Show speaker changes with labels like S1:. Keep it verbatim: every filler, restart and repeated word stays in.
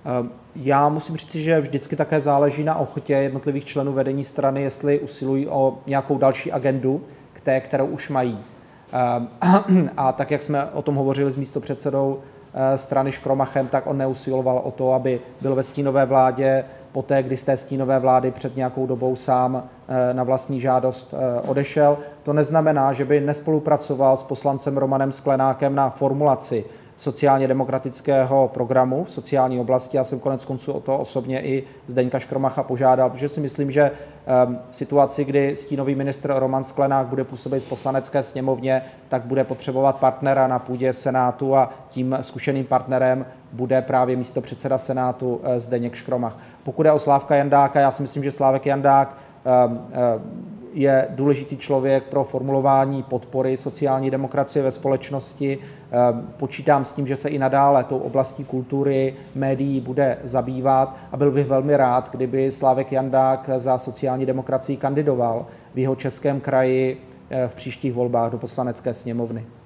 S1: Já musím říct, že vždycky také záleží na ochotě jednotlivých členů vedení strany, jestli usilují o nějakou další agendu k té, kterou už mají. A tak, jak jsme o tom hovořili s místopředsedou strany Škromachem, tak on neusiloval o to, aby byl ve stínové vládě poté, kdy z té stínové vlády před nějakou dobou sám na vlastní žádost odešel. To neznamená, že by nespolupracoval s poslancem Romanem Sklenákem na formulaci sociálně demokratického programu v sociální oblasti. Já jsem konec konců o to osobně i Zdeňka Škromacha požádal, protože si myslím, že v situaci, kdy stínový ministr Roman Sklenák bude působit v Poslanecké sněmovně, tak bude potřebovat partnera na půdě Senátu a tím zkušeným partnerem bude právě místopředseda Senátu Zdeněk Škromach. Pokud je o Slávka Jandáka, já si myslím, že Slávek Jandák je důležitý člověk pro formulování podpory sociální demokracie ve společnosti. Počítám s tím, že se i nadále tou oblastí kultury, médií bude zabývat a byl bych velmi rád, kdyby Slávek Jandák za sociální demokracii kandidoval v jeho českém kraji v příštích volbách do Poslanecké sněmovny.